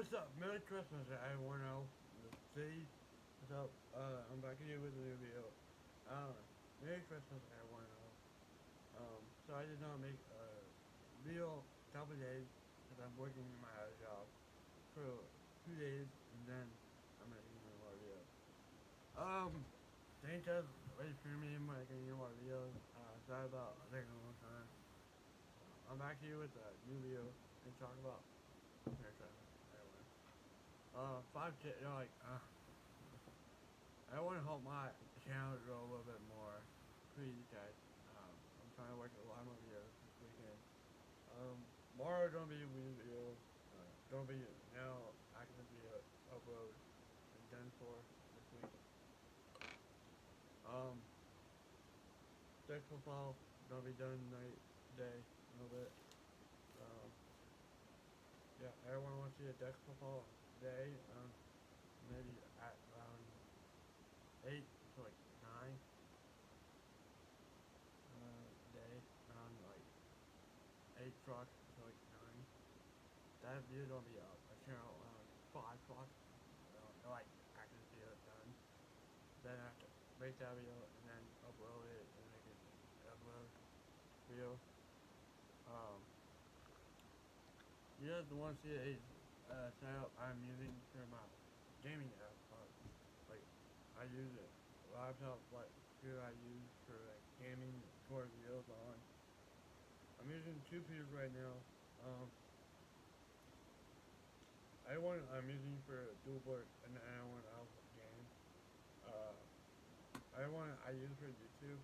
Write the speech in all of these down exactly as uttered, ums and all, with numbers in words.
What's up? Merry Christmas, everyone else. See? What's up? Uh, I'm back here with a new video. Uh, Merry Christmas, everyone else. Um, so I did not make a video a couple days because I'm working in my other job for two days and then I'm making more videos. Um, thanks guys wait for me when I can get more videos. Uh, sorry about taking a long time. I'm back here with a new video and talk about Merry Christmas, everyone. Uh, five, you know, like, uh, I want to help my channel grow a little bit more for you guys. Um, I'm trying to work a lot more videos this weekend. Um, tomorrow gonna be a new video. Uh, gonna be now active video upload and done for this week. Um, deck football gonna be done night, day, a little bit. Um, yeah, everyone wants to see a deck football day. Um, maybe at around eight to like nine. Uh, day around like eight o'clock to like nine. That video don't be up. I turn out around five o'clock. Uh, like after the video is done. Then I have to make that video and then upload it and make it upload video. Um, you guys want to see a uh, setup I'm using for my gaming app. Uh, like I use it laptop. What computer I use for like gaming, record videos on. I'm using two computers right now. Um, I want I'm using for dual board and then I want out game. Uh, I want I use for YouTube.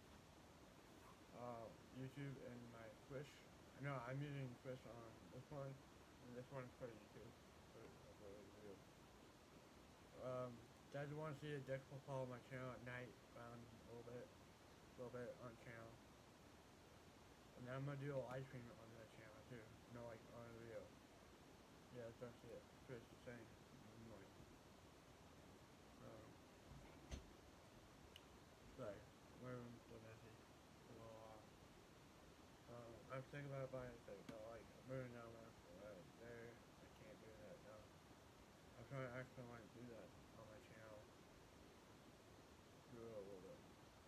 Uh, YouTube and my Twitch. No, I'm using Twitch on this one, and this one's for YouTube. For, for video. Um, guys want to see a deck follow my channel at night, around a little bit, a little bit on channel. And then I'm gonna do a live stream on that channel too. No, like on a video. Yeah, that's actually it. Twitch the same. Like, um, sorry, my room's still messy. A little off. Um, I'm thinking about buying a thing, but like, I'm moving down there, right there. I can't do that now. I'm trying to actually want to do that on my channel. Do it a little bit.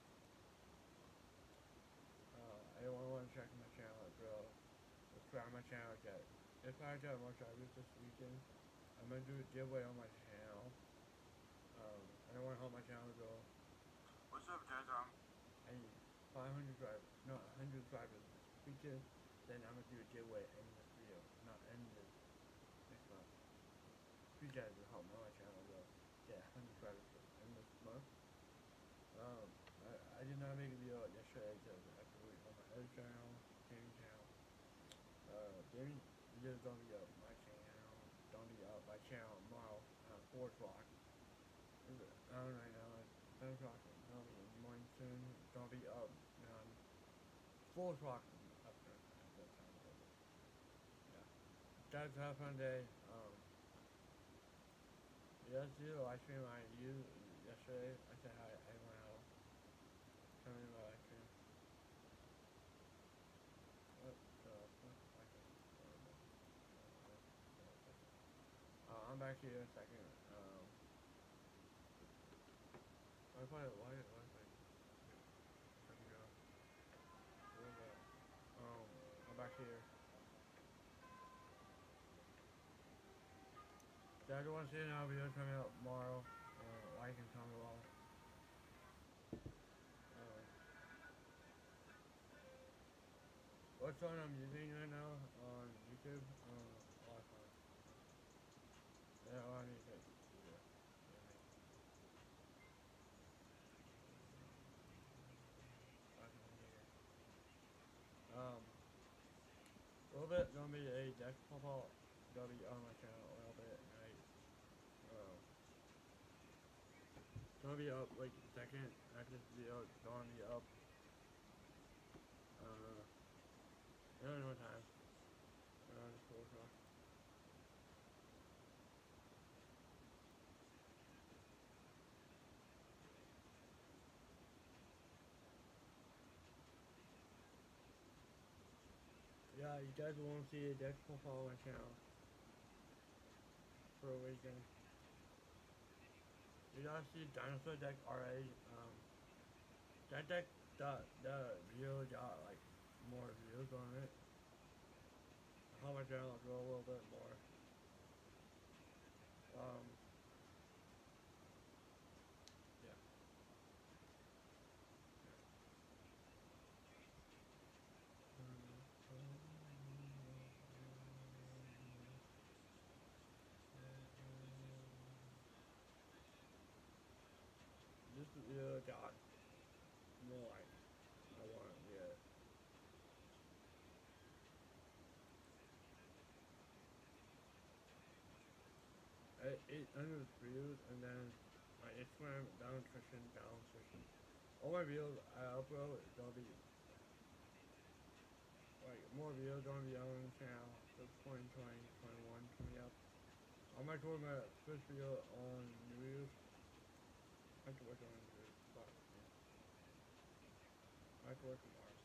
Uh, anyone want to check my channel as well? Subscribe to my channel, get if I get more drivers this weekend, I'm gonna do a giveaway on my channel. Um, I don't want to help my channel go. What's up, guys? Um, I need five hundred drivers, no, one hundred drivers this weekend. Then I'm gonna do a giveaway in this video, not in this next month. If you guys will help my channel go get one hundred drivers in this month. Um, I, I did not make a video yesterday because I have to wait on my other channel, gaming channel. Uh, gaming videos don't be up my channel, don't be up my channel tomorrow at four o'clock. I don't know right now, it's ten o'clock, it'll be in the morning soon, don't be up around four o'clock up there at that time. Yeah. Guys, have a fun day. Um, yeah, see the live stream I used yesterday. I said hi, everyone else. Come in my live stream. What the fuck? Uh, I'm back here in a second. Um, Wi-Fi, why, Wi-Fi? Second go. Where's that? Um, I'm back here. Guys, want to see another video coming out tomorrow. Uh, like and comment below. Uh, what phone I'm using right now on YouTube? Uh, Wi-Fi. Yeah, well, I need to take yeah. Yeah, um, a little bit gonna be a deck pop-up. Gonna be on my channel a little bit. Right? Uh, gonna be up like second after this video. It's gonna be up. Uh, I don't know what time. Around four o'clock. Yeah, you guys want to see a deck profile on my channel. for a weekend. You guys see Dinosaur Deck R A? Um, that deck, the, the video got like more views on it. How my channel grow a little bit more. Um, yeah. This video got more like I want to get. Eight hundred views, and then my Instagram down nutrition, down nutrition. All my videos I upload is gonna be like more videos gonna be on the channel. So twenty twenty, twenty-one coming up. I'm actually my first video on New Year's. I have to work on New Year's, but yeah. I have to work tomorrow.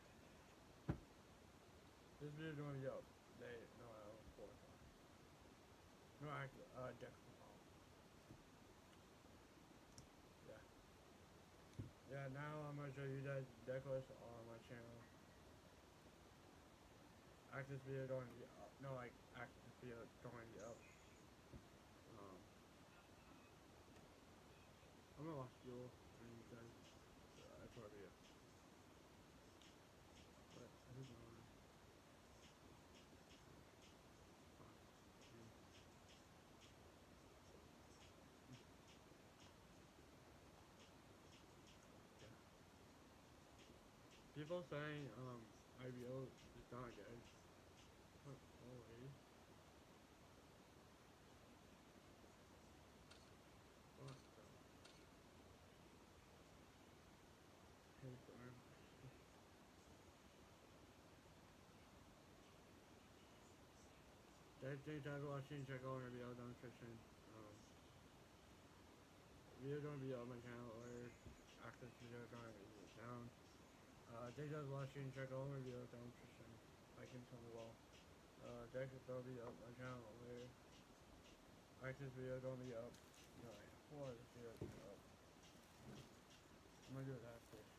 This video's gonna be up. They no, I don't four o'clock. No, actually, uh, Dex tomorrow. Yeah. Yeah, now I'm gonna show you guys decklist on my channel. Access video going to be up. No, like access video going to be up. Um, I'm gonna watch Duel and you guys. Uh, that's what video. But who's on? Yeah. People saying um I B O is not good. Not always. What the? Hey, sorry. Thanks, thanks for watching. Check out my video demonstration. Um, video gonna be on my channel later. Access video gonna be down. Uh, thanks for watching. Check out my video demonstration. Like and tell me well. Uh, thanks for be up my channel later. Access video gonna be up. No, like, four videos up. I'm gonna do it after.